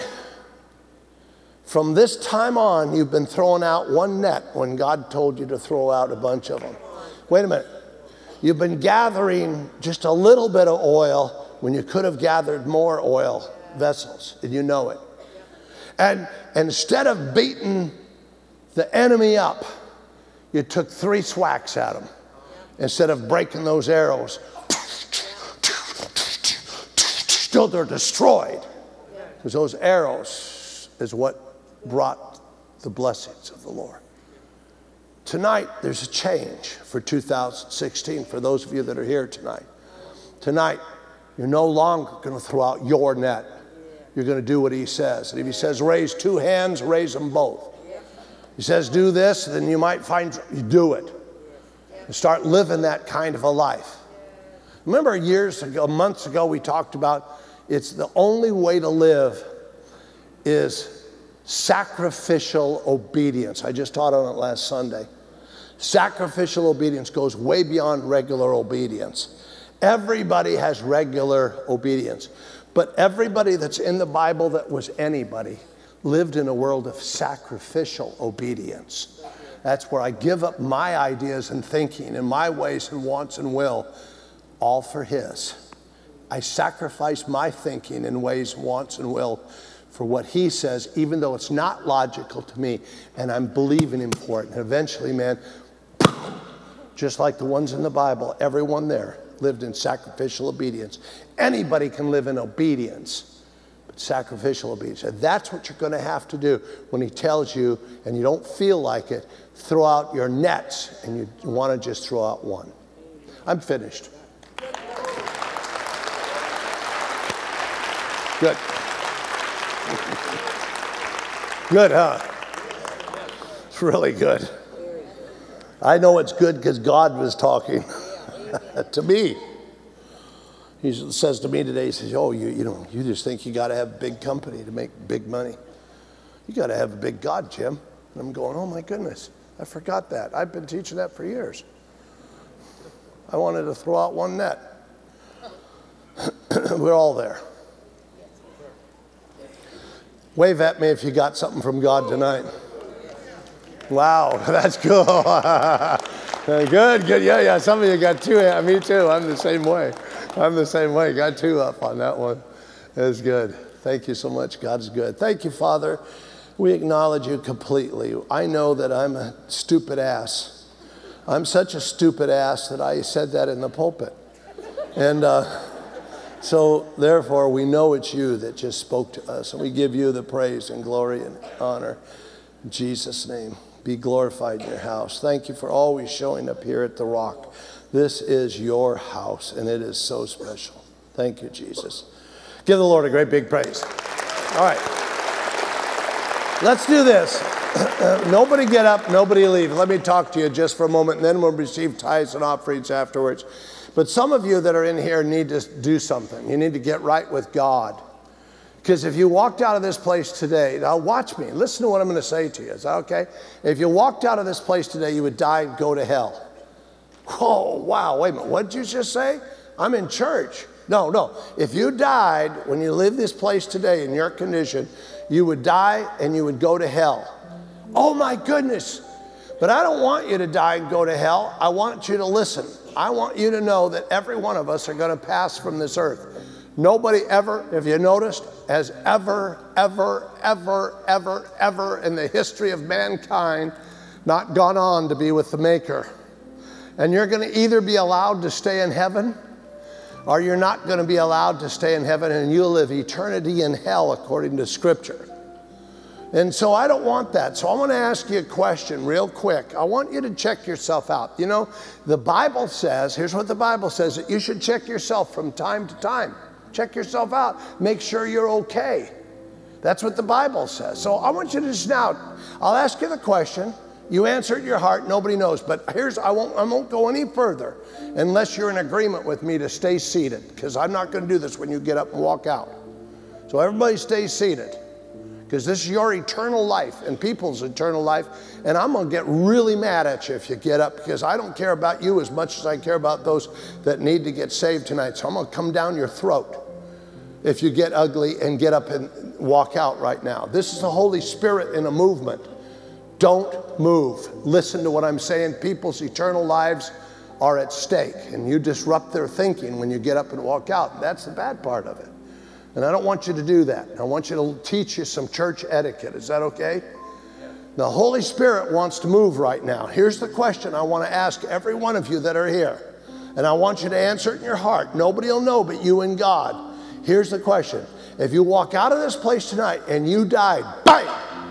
Speaker 1: from this time on, you've been throwing out one net when God told you to throw out a bunch of them. Wait a minute. You've been gathering just a little bit of oil when you could have gathered more oil vessels, and you know it. And, and instead of beating the enemy up, you took three swacks at him. Instead of breaking those arrows, still they're destroyed. Because those arrows is what brought the blessings of the Lord. Tonight, there's a change for two thousand sixteen for those of you that are here tonight. Tonight, you're no longer going to throw out your net. You're going to do what he says. And if he says raise two hands, raise them both. He says do this, then you might find you do it. And start living that kind of a life. Remember years ago, months ago, we talked about it's the only way to live is sacrificial obedience. I just taught on it last Sunday. Sacrificial obedience goes way beyond regular obedience. Everybody has regular obedience. But everybody that's in the Bible that was anybody lived in a world of sacrificial obedience. That's where I give up my ideas and thinking and my ways and wants and will, all for his. I sacrifice my thinking and ways, wants, and will for what he says, even though it's not logical to me, and I'm believing him for it. And eventually, man, just like the ones in the Bible, everyone there lived in sacrificial obedience. Anybody can live in obedience. Sacrificial obedience. And that's what you're going to have to do when he tells you, and you don't feel like it, throw out your nets, and you want to just throw out one. I'm finished. Good. Good, huh? It's really good. I know it's good because God was talking to me. He says to me today, he says, oh, you, you know, you just think you got to have a big company to make big money. You got to have a big God, Jim. And I'm going, oh, my goodness, I forgot that. I've been teaching that for years. I wanted to throw out one net. We're all there. Wave at me if you got something from God tonight. Wow, that's cool. Good, good. Yeah, yeah, some of you got two. Yeah, me too. I'm the same way. I'm the same way. Got two up on that one. That's good. Thank you so much. God is good. Thank you, Father. We acknowledge you completely. I know that I'm a stupid ass. I'm such a stupid ass that I said that in the pulpit. And uh, So therefore, we know it's you that just spoke to us, and we give you the praise and glory and honor. In Jesus' name, be glorified in your house. Thank you for always showing up here at the Rock. This is your house, and it is so special. Thank you, Jesus. Give the Lord a great big praise. All right. Let's do this. Nobody get up, nobody leave. Let me talk to you just for a moment, and then we'll receive tithes and offerings afterwards. But some of you that are in here need to do something. You need to get right with God. Because if you walked out of this place today, now watch me, listen to what I'm going to say to you. Is that okay? If you walked out of this place today, you would die and go to hell. Oh, wow, wait a minute. What did you just say? I'm in church. No, no. If you died when you leave this place today in your condition, you would die and you would go to hell. Oh my goodness. But I don't want you to die and go to hell. I want you to listen. I want you to know that every one of us are going to pass from this earth. Nobody ever, if you noticed, has ever, ever, ever, ever, ever in the history of mankind not gone on to be with the Maker. And you're going to either be allowed to stay in heaven, or you're not going to be allowed to stay in heaven, and you'll live eternity in hell according to Scripture. And so I don't want that. So I want to ask you a question real quick. I want you to check yourself out. You know, the Bible says, here's what the Bible says, that you should check yourself from time to time. Check yourself out. Make sure you're okay. That's what the Bible says. So I want you to just now, I'll ask you the question. You answer it in your heart, nobody knows. But here's, I won't, I won't go any further unless you're in agreement with me to stay seated, because I'm not going to do this when you get up and walk out. So everybody stay seated, because this is your eternal life and people's eternal life. And I'm going to get really mad at you if you get up, because I don't care about you as much as I care about those that need to get saved tonight. So I'm going to come down your throat if you get ugly and get up and walk out right now. This is the Holy Spirit in a movement. Don't move. Listen to what I'm saying. People's eternal lives are at stake, and you disrupt their thinking when you get up and walk out. That's the bad part of it. And I don't want you to do that. I want you to teach you some church etiquette. Is that okay? The Holy Spirit wants to move right now. Here's the question I want to ask every one of you that are here. And I want you to answer it in your heart. Nobody will know but you and God. Here's the question. If you walk out of this place tonight and you died, bang!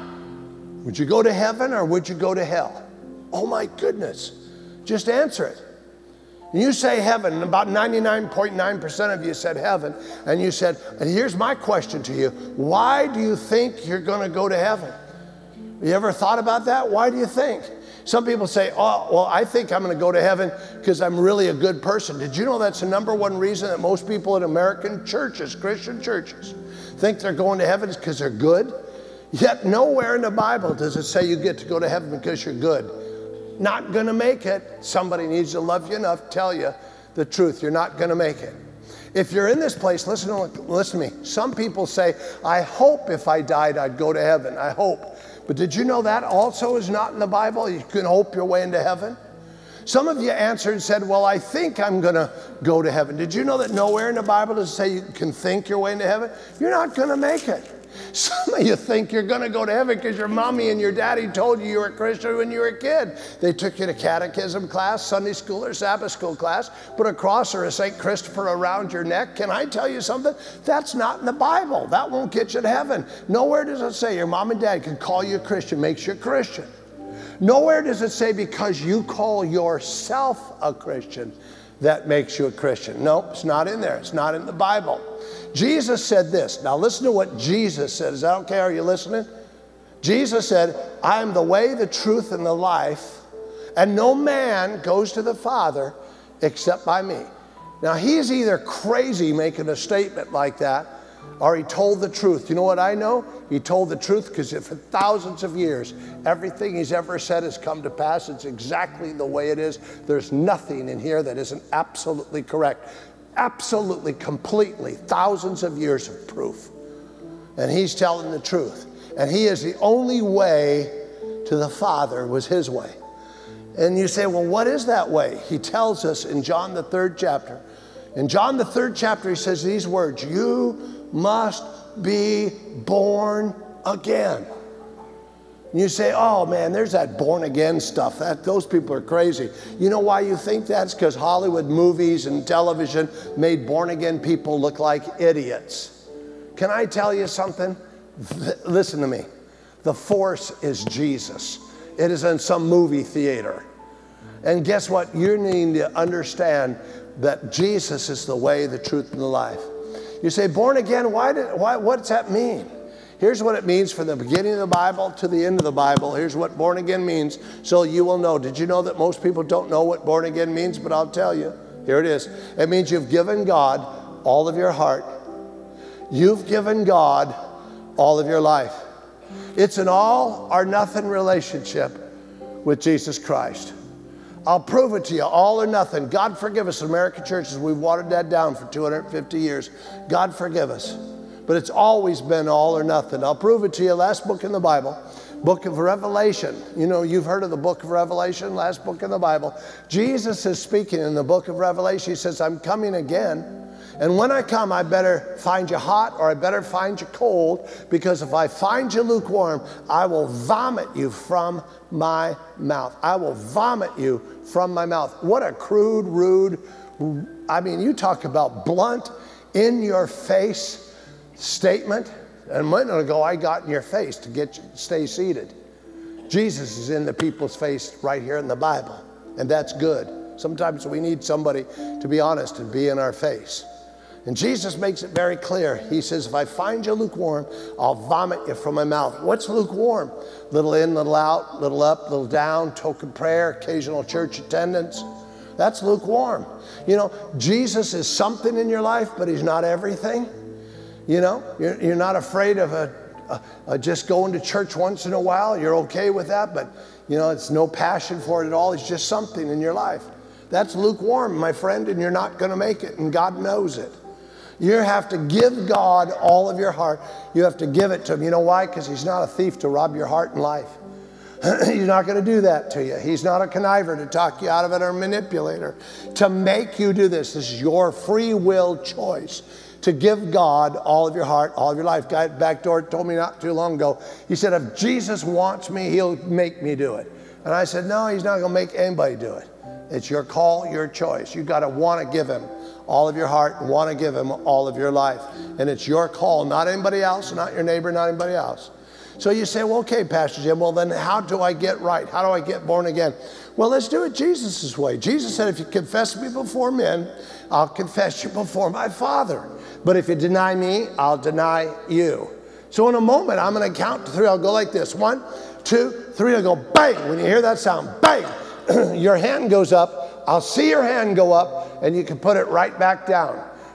Speaker 1: Would you go to heaven or would you go to hell? Oh my goodness. Just answer it. And you say heaven, and about ninety-nine point nine percent of you said heaven. And you said, and here's my question to you. Why do you think you're going to go to heaven? You ever thought about that? Why do you think? Some people say, oh, well, I think I'm going to go to heaven because I'm really a good person. Did you know that's the number one reason that most people in American churches, Christian churches, think they're going to heaven is because they're good? Yet nowhere in the Bible does it say you get to go to heaven because you're good. Not going to make it. Somebody needs to love you enough to tell you the truth. You're not going to make it. If you're in this place, listen to, listen to me. Some people say, I hope if I died I'd go to heaven. I hope. But did you know that also is not in the Bible? You can hope your way into heaven. Some of you answered and said, well, I think I'm going to go to heaven. Did you know that nowhere in the Bible does it say you can think your way into heaven? You're not going to make it. Some of you think you're going to go to heaven because your mommy and your daddy told you you were a Christian when you were a kid. They took you to catechism class, Sunday school or Sabbath school class, put a cross or a Saint Christopher around your neck. Can I tell you something? That's not in the Bible. That won't get you to heaven. Nowhere does it say your mom and dad can call you a Christian, makes you a Christian. Nowhere does it say because you call yourself a Christian, that makes you a Christian. No, it's not in there. It's not in the Bible. Jesus said this. Now listen to what Jesus said. Is that okay? Are you listening? Jesus said, I am the way, the truth, and the life, and no man goes to the Father except by me. Now he's either crazy making a statement like that, or he told the truth. You know what I know? He told the truth because for thousands of years, everything he's ever said has come to pass. It's exactly the way it is. There's nothing in here that isn't absolutely correct. Absolutely, completely, thousands of years of proof. And he's telling the truth. And he is the only way to the Father, was his way. And you say, well, what is that way? He tells us in John the third chapter. In John the third chapter, he says these words, you must be born again. You say, oh man, there's that born again stuff. That, those people are crazy. You know why you think that's? Because Hollywood movies and television made born again people look like idiots. Can I tell you something? Listen to me. The force is Jesus. It is in some movie theater. And guess what? You need to understand that Jesus is the way, the truth, and the life. You say, born again, why did, why, what does that mean? Here's what it means from the beginning of the Bible to the end of the Bible. Here's what born again means, so you will know. Did you know that most people don't know what born again means? But I'll tell you. Here it is. It means you've given God all of your heart. You've given God all of your life. It's an all or nothing relationship with Jesus Christ. I'll prove it to you, all or nothing. God forgive us, American churches, we've watered that down for two hundred fifty years. God forgive us. But it's always been all or nothing. I'll prove it to you. Last book in the Bible, book of Revelation. You know, you've heard of the book of Revelation, last book in the Bible. Jesus is speaking in the book of Revelation. He says, I'm coming again. And when I come, I better find you hot or I better find you cold, because if I find you lukewarm, I will vomit you from my mouth. I will vomit you from my mouth. What a crude, rude, I mean, you talk about blunt, in your face statement. And a minute ago, I got in your face to get you to stay seated. Jesus is in the people's face right here in the Bible, and that's good. Sometimes we need somebody to be honest and be in our face. And Jesus makes it very clear. He says, if I find you lukewarm, I'll vomit you from my mouth. What's lukewarm? Little in, little out, little up, little down, token prayer, occasional church attendance. That's lukewarm. You know, Jesus is something in your life, but he's not everything. You know, you're, you're not afraid of a, a, a just going to church once in a while. You're okay with that, but, you know, it's no passion for it at all. It's just something in your life. That's lukewarm, my friend, and you're not going to make it, and God knows it. You have to give God all of your heart. You have to give it to him. You know why? Because he's not a thief to rob your heart and life. He's not going to do that to you. He's not a conniver to talk you out of it or a manipulator to make you do this. This is your free will choice to give God all of your heart, all of your life. Guy at Backdoor told me not too long ago, he said, if Jesus wants me, he'll make me do it. And I said, no, he's not going to make anybody do it. It's your call, your choice. You've got to want to give him all of your heart and want to give him all of your life. And it's your call, not anybody else, not your neighbor, not anybody else. So you say, well, okay, Pastor Jim, well then how do I get right? How do I get born again? Well, let's do it Jesus' way. Jesus said, if you confess me before men, I'll confess you before my Father. But if you deny me, I'll deny you. So in a moment, I'm going to count to three. I'll go like this. One, two, three. I'll go bang. When you hear that sound, bang, your hand goes up. I'll see your hand go up, and you can put it right back down.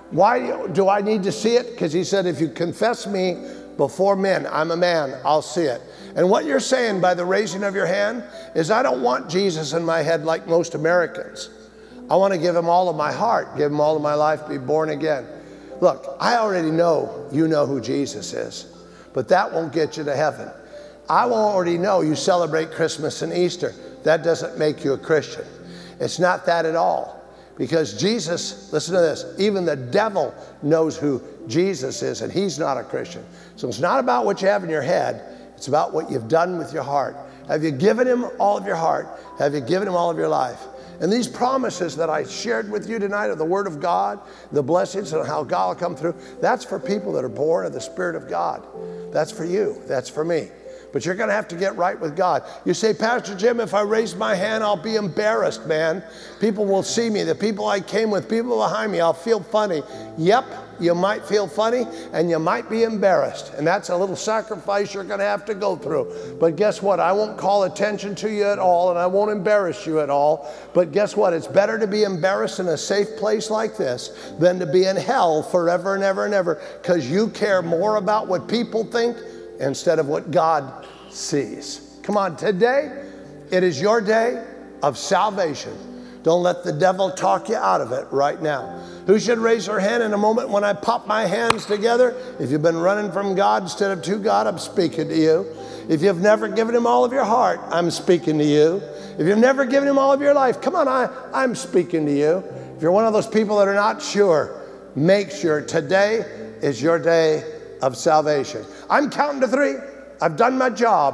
Speaker 1: Why do I need to see it? Because he said, if you confess me before men, I'm a man, I'll see it. And what you're saying by the raising of your hand is, I don't want Jesus in my head like most Americans. I want to give him all of my heart, give him all of my life, be born again. Look, I already know you know who Jesus is, but that won't get you to heaven. I already know you celebrate Christmas and Easter. That doesn't make you a Christian. It's not that at all. Because Jesus, listen to this, even the devil knows who Jesus is, and he's not a Christian. So it's not about what you have in your head, it's about what you've done with your heart. Have you given him all of your heart? Have you given him all of your life? And these promises that I shared with you tonight of the Word of God, the blessings and how God will come through, that's for people that are born of the Spirit of God. That's for you. That's for me. But you're going to have to get right with God. You say, Pastor Jim, if I raise my hand, I'll be embarrassed, man. People will see me. The people I came with, people behind me, I'll feel funny. Yep, you might feel funny and you might be embarrassed. And that's a little sacrifice you're going to have to go through. But guess what? I won't call attention to you at all, and I won't embarrass you at all. But guess what? It's better to be embarrassed in a safe place like this than to be in hell forever and ever and ever, because you care more about what people think instead of what God sees. Come on, today, it is your day of salvation. Don't let the devil talk you out of it right now. Who should raise their hand in a moment when I pop my hands together? If you've been running from God instead of to God, I'm speaking to you. If you've never given him all of your heart, I'm speaking to you. If you've never given him all of your life, come on, I, I'm speaking to you. If you're one of those people that are not sure, make sure today is your day of salvation. I'm counting to three. I've done my job.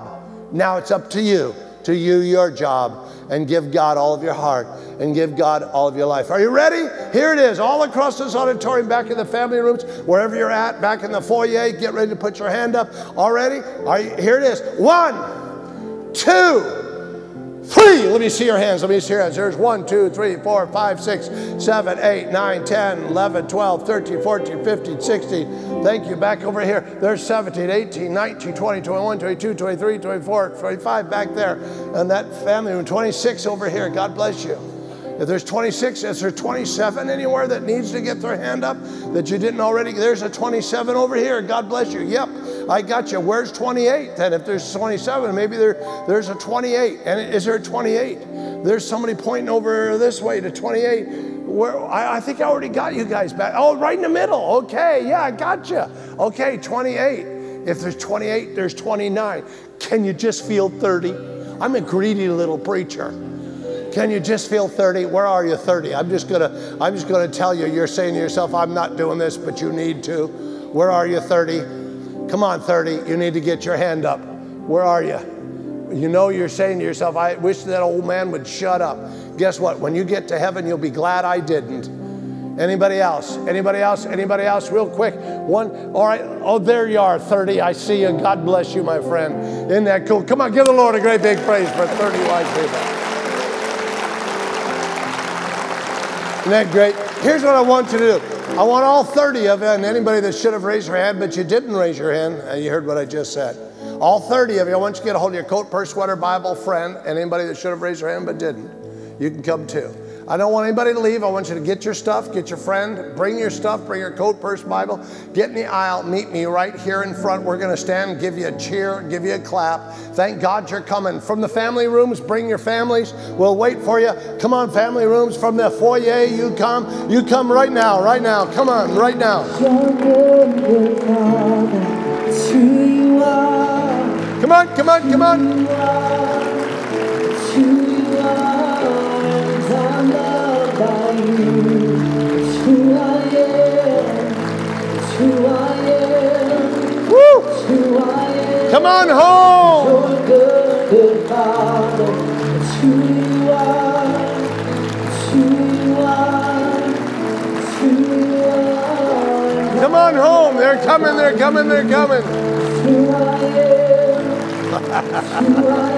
Speaker 1: Now it's up to you to do your job and give God all of your heart and give God all of your life. Are you ready? Here it is, all across this auditorium, back in the family rooms, wherever you're at, back in the foyer. Get ready to put your hand up. All ready? Are you, here it is. One, two, three. Let me see your hands. Let me see your hands. There's one, two, three, four, five, six, seven, eight, nine, ten, eleven, twelve, thirteen, fourteen, fifteen, sixteen. Thank you. Back over here. There's seventeen, eighteen, nineteen, twenty, twenty-one, twenty-two, twenty-three, twenty-four, twenty-five back there. And that family room, twenty-six over here. God bless you. If there's twenty-six, is there twenty-seven anywhere that needs to get their hand up that you didn't already? There's a twenty-seven over here. God bless you. Yep, I got you. Where's twenty-eight then? If there's twenty-seven, maybe there, there's a twenty-eight. And is there a twenty-eight? There's somebody pointing over this way to twenty-eight. Where, I, I think I already got you guys back. Oh, right in the middle. Okay, yeah, I got you. Okay, twenty-eight. If there's twenty-eight, there's twenty-nine. Can you just feel thirty? I'm a greedy little preacher. Can you just feel thirty? Where are you, thirty? I'm just gonna, I'm just gonna tell you, you're saying to yourself, I'm not doing this, but you need to. Where are you, thirty? Come on, thirty, you need to get your hand up. Where are you? You know you're saying to yourself, I wish that old man would shut up. Guess what? When you get to heaven, you'll be glad I didn't. Anybody else? Anybody else? Anybody else? Real quick. One. All right. Oh, there you are, thirty. I see you. God bless you, my friend. Isn't that cool? Come on, give the Lord a great big praise for thirty wise people. Isn't that great? Here's what I want you to do. I want all thirty of you, and anybody that should have raised your hand, but you didn't raise your hand, and you heard what I just said. All thirty of you, I want you to get a hold of your coat, purse, sweater, Bible, friend, and anybody that should have raised their hand but didn't. You can come too. I don't want anybody to leave. I want you to get your stuff, get your friend, bring your stuff, bring your coat, purse, Bible, get in the aisle, meet me right here in front. We're going to stand, give you a cheer, give you a clap. Thank God you're coming. From the family rooms, bring your families. We'll wait for you. Come on, family rooms. From the foyer, you come. You come right now, right now. Come on, right now. Come on, come on, come on. I'm loved by you. It's who I am. It's who I am. Woo! It's who I am. Come on home. You're a good, good Father. It's who you are. It's who you are. It's who you are. Come on home. They're coming. They're coming. They're coming. It's who I am. It's who I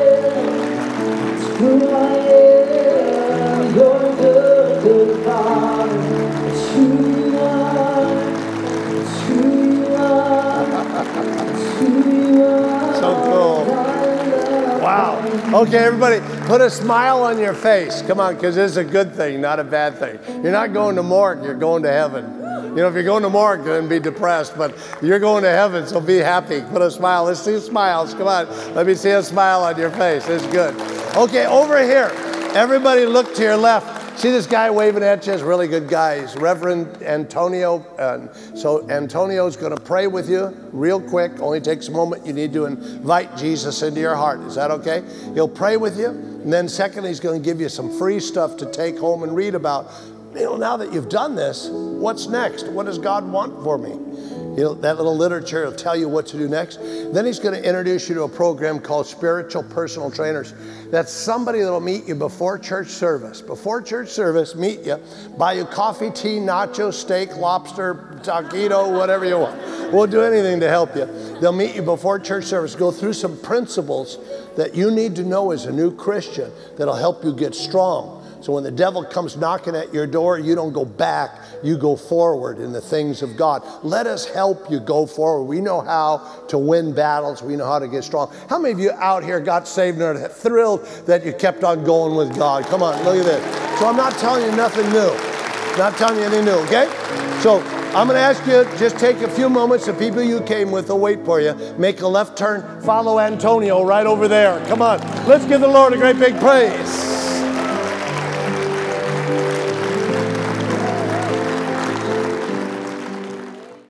Speaker 1: am. It's who I am. You're a good, good Father. It's who you are. It's who you are. It's who you are. So cool. Wow. Okay, everybody, put a smile on your face. Come on, because this is a good thing, not a bad thing. You're not going to morgue, you're going to heaven. You know, if you're going to morgue, then be depressed, but you're going to heaven, so be happy. Put a smile. Let's see smiles. Come on. Let me see a smile on your face. It's good. Okay, over here. Everybody look to your left. See this guy waving at you? He's a really good guy. He's Reverend Antonio. Uh, so Antonio's going to pray with you real quick. Only takes a moment. You need to invite Jesus into your heart. Is that okay? He'll pray with you. And then secondly, he's going to give you some free stuff to take home and read about. You know, now that you've done this, what's next? What does God want for me? You know, that little literature will tell you what to do next. Then he's going to introduce you to a program called Spiritual Personal Trainers. That's somebody that will meet you before church service. Before church service, meet you, buy you coffee, tea, nachos, steak, lobster, taquito, whatever you want. We'll do anything to help you. They'll meet you before church service, go through some principles that you need to know as a new Christian that'll help you get strong. So when the devil comes knocking at your door, you don't go back, you go forward in the things of God. Let us help you go forward. We know how to win battles. We know how to get strong. How many of you out here got saved and are thrilled that you kept on going with God? Come on, look at this. So I'm not telling you nothing new. Not telling you anything new, okay? So I'm going to ask you, just take a few moments. The people you came with will wait for you. Make a left turn. Follow Antonio right over there. Come on. Let's give the Lord a great big praise.